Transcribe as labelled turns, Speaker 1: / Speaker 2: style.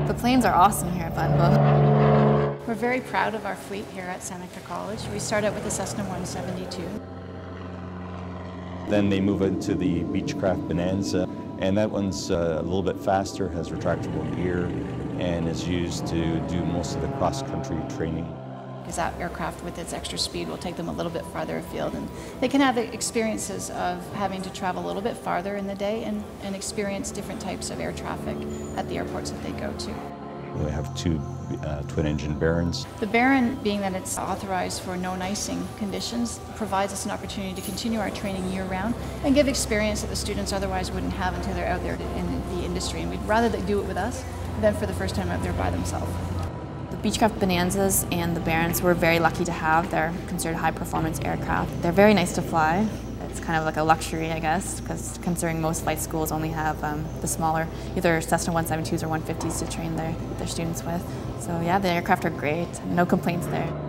Speaker 1: The planes are awesome here at Bunbo.
Speaker 2: We're very proud of our fleet here at Seneca College. We start out with the Cessna 172.
Speaker 3: Then they move into the Beechcraft Bonanza, and that one's a little bit faster, has retractable gear, and is used to do most of the cross-country training.
Speaker 2: Because that aircraft with its extra speed will take them a little bit farther afield, and they can have experiences of having to travel a little bit farther in the day and experience different types of air traffic at the airports that they go to.
Speaker 3: We have two twin-engine Barons.
Speaker 2: The Baron, being that it's authorized for known icing conditions, provides us an opportunity to continue our training year-round and give experience that the students otherwise wouldn't have until they're out there in the industry. And we'd rather they do it with us than for the first time out there by themselves.
Speaker 1: The Beechcraft Bonanzas and the Barons we're very lucky to have. They're considered high-performance aircraft. They're very nice to fly. It's kind of like a luxury, I guess, because considering most flight schools only have the smaller, either Cessna 172s or 150s to train their students with. So yeah, the aircraft are great. No complaints there.